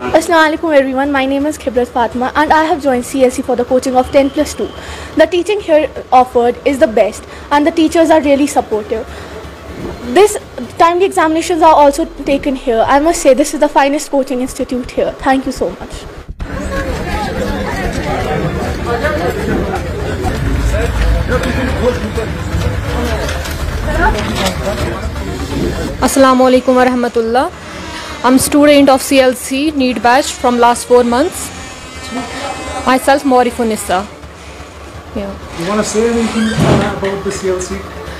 Assalamualaikum everyone, my name is Khibrat Fatma and I have joined CLC for the coaching of 10+2. The teaching here offered is the best and the teachers are really supportive. This timely examinations are also taken here. I must say this is the finest coaching institute here. Thank you so much. Assalamualaikum warahmatullah. I'm student of CLC NEET batch from last 4 months. Myself Morifunissa. You want to say anything about the CLC?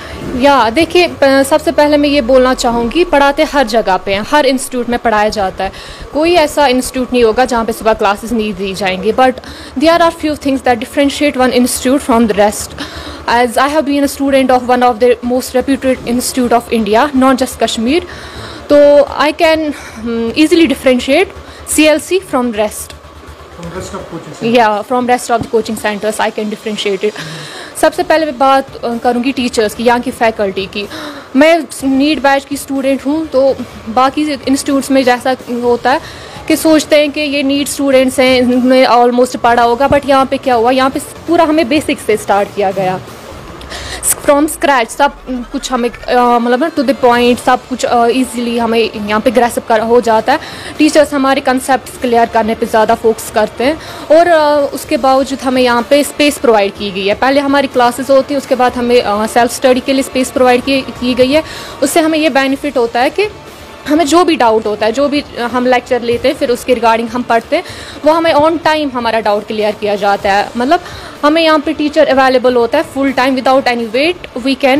देखिए सबसे पहले मैं ये बोलना चाहूँगी, पढ़ाते हर जगह पे हैं, हर इंस्टीट्यूट में पढ़ाया जाता है. कोई ऐसा इंस्टीट्यूट नहीं होगा जहाँ पे सुबह क्लासेस नहीं दी जाएंगी. But there are few things that differentiate one institute from the rest. As I have been a student of one of the most reputed institute of India, not just Kashmir, so I can easily differentiate CLC from rest. From rest of coaching centers? Yeah, from rest of the coaching centers I can differentiate it. सबसे पहले मैं बात करूँगी teachers की, यहाँ की faculty की. मैं नीट बैच की स्टूडेंट हूँ, तो बाकी इंस्टीट्यूट्स में जैसा होता है कि सोचते हैं कि ये नीट स्टूडेंट्स हैं, इन्होंने ऑलमोस्ट पढ़ा होगा. बट यहाँ पे क्या हुआ, यहाँ पे पूरा हमें बेसिक से स्टार्ट किया गया, फ्रॉम स्क्रैच. सब कुछ हमें मतलब टू द पॉइंट सब कुछ इजीली हमें यहाँ पे ग्रेस्प हो जाता है. टीचर्स हमारे कंसेप्ट क्लियर करने पे ज़्यादा फोकस करते हैं. और उसके बावजूद हमें यहाँ पे स्पेस प्रोवाइड की गई है. पहले हमारी क्लासेस होती हैं, उसके बाद हमें सेल्फ स्टडी के लिए स्पेस प्रोवाइड की गई है. उससे हमें ये बेनिफिट होता है कि हमें जो भी डाउट होता है, जो भी हम लेक्चर लेते हैं, फिर उसके रिगार्डिंग हम पढ़ते हैं, वो हमें ऑन टाइम हमारा डाउट क्लियर किया जाता है. मतलब हमें यहाँ पे टीचर अवेलेबल होता है full time, without any wait we can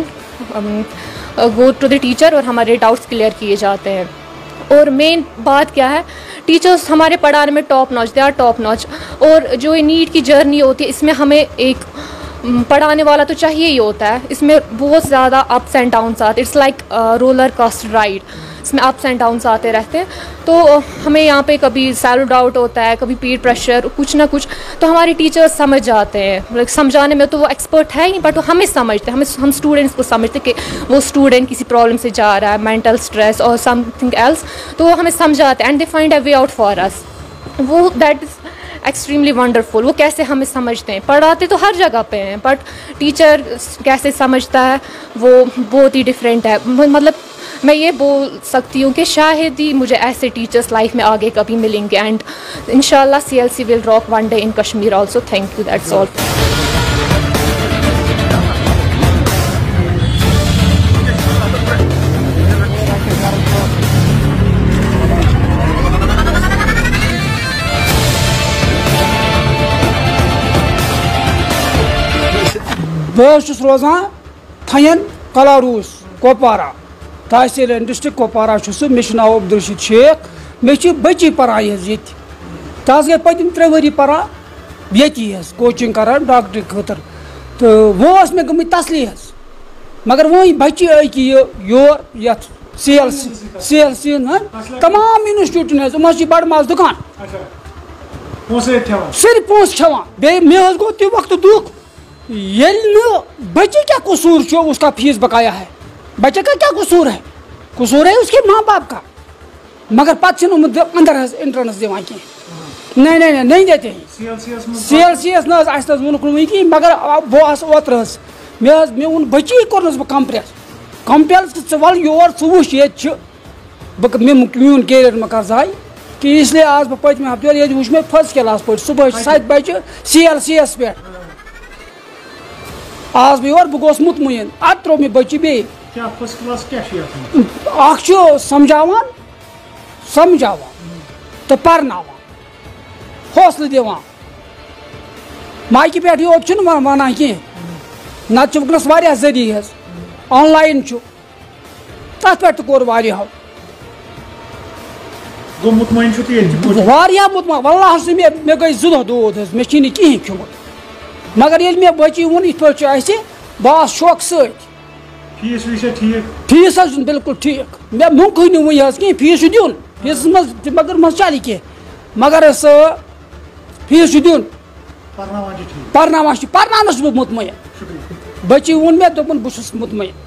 go to the teacher और हमारे डाउट्स क्लियर किए जाते हैं. और मेन बात क्या है, टीचर्स हमारे पढ़ाने में top notch, they are top notch. और जो ये नीट की जर्नी होती है, इसमें हमें एक पढ़ाने वाला तो चाहिए ही होता है. इसमें बहुत ज़्यादा अप्स एंड डाउन्स आते, it's like roller coaster ride. इसमें अप्स एंड डाउन्स आते रहते हैं. तो हमें यहाँ पे कभी सेल्फ डाउट होता है, कभी पीर प्रेशर, कुछ ना कुछ. तो हमारे टीचर्स समझ जाते हैं, मतलब समझाने में तो वो एक्सपर्ट है ही, बट वो हमें समझते हैं, हम स्टूडेंट्स को समझते कि वो स्टूडेंट किसी प्रॉब्लम से जा रहा है, मेंटल स्ट्रेस और समथिंग एल्स. तो वो हमें समझाते हैं and they find a way out for us. वो दैट इज़ एक्सट्रीमली वंडरफुल. वो कैसे हमें समझते हैं, पढ़ाते तो हर जगह पे हैं, बट टीचर कैसे समझता है वो बहुत ही डिफरेंट है. मतलब मैं ये बोल सकती हूँ कि शायद ही मुझे ऐसे टीचर्स लाइफ में आगे कभी मिलेंगे. एंड इंशाल्लाह CLC will rock one day in Kashmir also. Thank you, that's all. बस रोजान थयन कलारूस कोपारा तहसील डिस्ट्रिक्ट कोपारा मे नाव अब्दुल रशीद शेख. मे बच्ची पढ़ान ये तस गई पतम 3 वरी पढ़ान ये कोचिंग करान डॉक्टरी खतर. तो वो मे गई तसली मगर वो बच्ची अक योर ये CLC तमाम इंस्टीट्यूटन बड़ माज दुकान सिर्फ पोस खेवान. बे मे गो तह वक्त दुख ये बच्चे क्या कसूर जो उसका फीस बकाया है. बच्चे का क्या कसूर है? कसूर है उसके माँ बाप का. मगर पत्न अंदर इंट्रेंस दिवान कह नहीं देते हैं. CLC वोन कह मगर बस ओतर मे वोन बच्ची कोर्नस बह कंपेल वल योर वुच ये मीन कैरियर मे कर जाय कि इसलिए आज बह पत्मे हफ्ते ये वुच मे फर्स्ट क्लास पे सुबह 7 बजे CLC पे. आज बह और बह गोस मुतमईन अत त्रो मे बच्ची बे समझावान तो पर्नावान हौसले दिवान. माइक पे योत वन कह नत वनस वारिया जरिए ऑनलाइन तथ पे कोर वारियाहो वारिया मुतमईन. वल्लाह से मे गई 2 दह दूध मे कहें खियोत. मगर ये मे बच्ची वोन इत पे बस शौक फीस बिल्कुल ठीक. मे मुंक वन कह फीस दिन फीस मगर मज चल कह मगर फीस दिन पर्नानस बह मुतमईन. बच्ची वोन मे दोपन बस मुतमईन.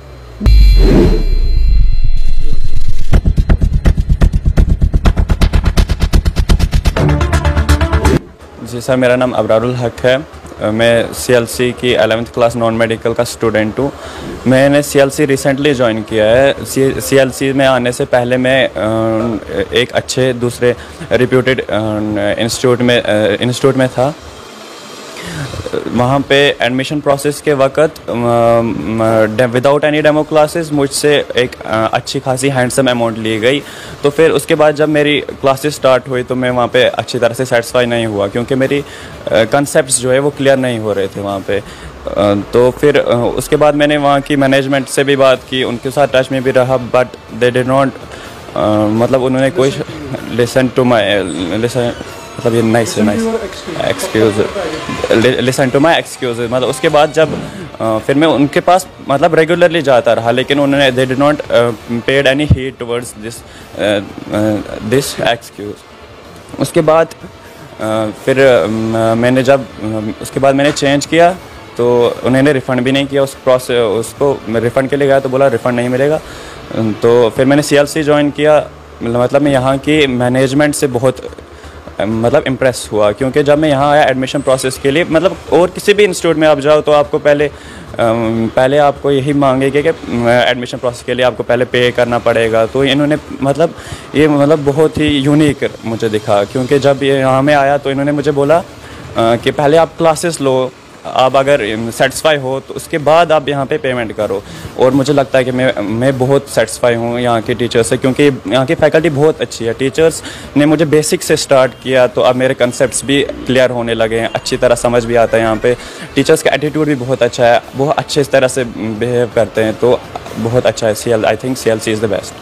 जी सर, मेरा नाम अबरारुल हक है। मैं CLC की 11th क्लास नॉन मेडिकल का स्टूडेंट हूँ। मैंने CLC रिसेंटली ज्वाइन किया है। CLC में आने से पहले मैं एक अच्छे दूसरे रिप्यूटेड इंस्टीट्यूट में था। वहाँ पे एडमिशन प्रोसेस के वक्त विदाउट एनी डेमो क्लासेस मुझसे एक अच्छी खासी हैंडसम अमाउंट ली गई। तो फिर उसके बाद जब मेरी क्लासेस स्टार्ट हुई तो मैं वहाँ पे अच्छी तरह से सेटिस्फाई नहीं हुआ, क्योंकि मेरी कंसेप्ट्स जो है वो क्लियर नहीं हो रहे थे वहाँ पे। तो फिर उसके बाद मैंने वहाँ की मैनेजमेंट से भी बात की, उनके साथ टच में भी रहा, बट दे डिड नॉट मतलब उन्होंने कोई लिसन टू माई मतलब ये nice excuse listen to my excuse. मतलब उसके बाद जब फिर मैं उनके पास मतलब रेगुलरली जाता रहा, लेकिन उन्होंने they did not paid any heed towards this excuse. उसके बाद फिर मैंने जब उसके बाद मैंने चेंज किया तो उन्होंने रिफ़ंड भी नहीं किया उस प्रोसेस। उसको मैं रिफ़ंड के लिए गया तो बोला रिफ़ंड नहीं मिलेगा। तो फिर मैंने CLC ज्वाइन किया। मतलब मैं यहाँ की मैनेजमेंट से बहुत मतलब इम्प्रेस हुआ, क्योंकि जब मैं यहाँ आया एडमिशन प्रोसेस के लिए, मतलब और किसी भी इंस्टीट्यूट में आप जाओ तो आपको पहले आपको यही मांगेंगे कि एडमिशन प्रोसेस के लिए आपको पहले पे करना पड़ेगा। तो इन्होंने मतलब ये मतलब बहुत ही यूनिक मुझे दिखा, क्योंकि जब ये यहाँ में आया तो इन्होंने मुझे बोला कि पहले आप क्लासेस लो, आप अगर सेटिस्फाई हो तो उसके बाद आप यहाँ पे पेमेंट करो। और मुझे लगता है कि मैं बहुत सेटिस्फाई हूँ यहाँ के टीचर से, क्योंकि यहाँ की फैकल्टी बहुत अच्छी है। टीचर्स ने मुझे बेसिक से स्टार्ट किया, तो अब मेरे कंसेप्ट्स भी क्लियर होने लगे हैं, अच्छी तरह समझ भी आता है। यहाँ पे टीचर्स का एटीट्यूड भी बहुत अच्छा है, बहुत अच्छे तरह से बिहेव करते हैं, तो बहुत अच्छा है। I think CLC is the best.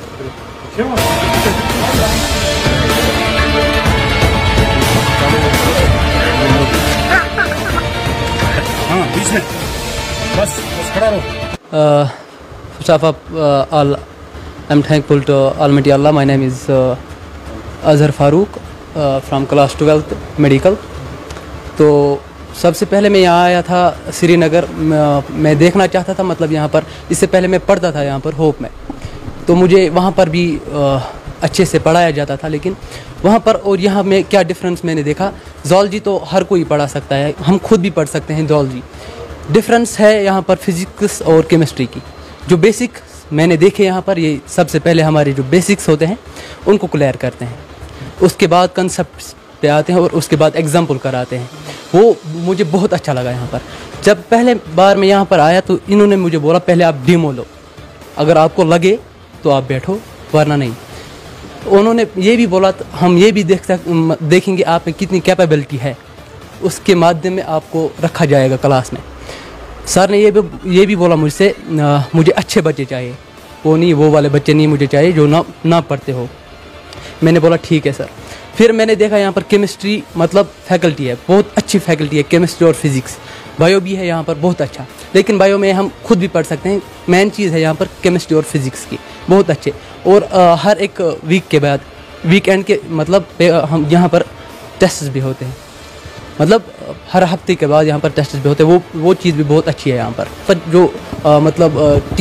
First of all, I'm thankful to Almighty Allah. My name is Azhar Farooq from class 12th medical. तो सबसे पहले मैं यहाँ आया था श्रीनगर। मैं देखना चाहता था, मतलब यहाँ पर इससे पहले मैं पढ़ता था यहाँ पर होप में, तो मुझे वहाँ पर भी अच्छे से पढ़ाया जाता था। लेकिन वहाँ पर और यहाँ में क्या डिफरेंस मैंने देखा, ज़ूलॉजी तो हर कोई पढ़ा सकता है, हम खुद भी पढ़ सकते हैं ज़ूलॉजी। डिफरेंस है यहाँ पर फिज़िक्स और केमिस्ट्री की। जो बेसिक मैंने देखे यहाँ पर, ये सबसे पहले हमारे जो बेसिक्स होते हैं उनको क्लियर करते हैं, उसके बाद कंसेप्ट पे आते हैं और उसके बाद एग्जाम्पल कराते हैं। वो मुझे बहुत अच्छा लगा यहाँ पर। जब पहले बार मैं यहाँ पर आया तो इन्होंने मुझे बोला पहले आप डेमो लो, अगर आपको लगे तो आप बैठो, वरना नहीं। उन्होंने ये भी बोला हम ये भी देखेंगे आप में कितनी कैपेबिलिटी है, उसके माध्यम में आपको रखा जाएगा क्लास में। सर ने ये भी बोला मुझसे मुझे अच्छे बच्चे चाहिए, वो वाले बच्चे नहीं मुझे चाहिए जो ना पढ़ते हो। मैंने बोला ठीक है सर। फिर मैंने देखा यहाँ पर केमिस्ट्री मतलब फैकल्टी है, बहुत अच्छी फैकल्टी है, केमिस्ट्री और फिज़िक्स। बायो भी है यहाँ पर बहुत अच्छा, लेकिन बायो में हम खुद भी पढ़ सकते हैं। मेन चीज़ है यहाँ पर केमिस्ट्री और फिज़िक्स की, बहुत अच्छे। और हर एक वीक के बाद वीकेंड के मतलब हम यहाँ पर टेस्ट भी होते हैं, मतलब हर हफ्ते के बाद यहाँ पर टेस्ट भी होते हैं। वो चीज़ भी बहुत अच्छी है यहाँ पर जो मतलब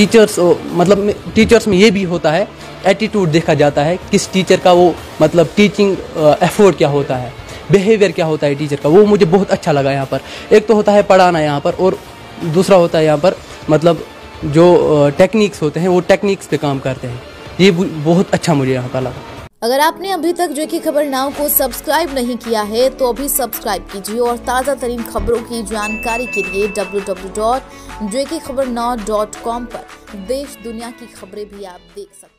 टीचर्स में ये भी होता है, एटीट्यूड देखा जाता है किस टीचर का, वो मतलब टीचिंग एफर्ट क्या होता है, बिहेवियर क्या होता है टीचर का, वो मुझे बहुत अच्छा लगा यहाँ पर। एक तो होता है पढ़ाना यहाँ पर, और दूसरा होता है यहाँ पर मतलब जो टेक्निक्स होते हैं वो टेक्निक्स पे काम करते हैं। ये बहुत अच्छा मुझे यहाँ पर लगा। अगर आपने अभी तक जो की खबर नाउ को सब्सक्राइब नहीं किया है तो अभी सब्सक्राइब कीजिए और ताज़ा तरीन खबरों की जानकारी के लिए www.jkhabarnow.com पर देश दुनिया की खबरें भी आप देख सकते हैं।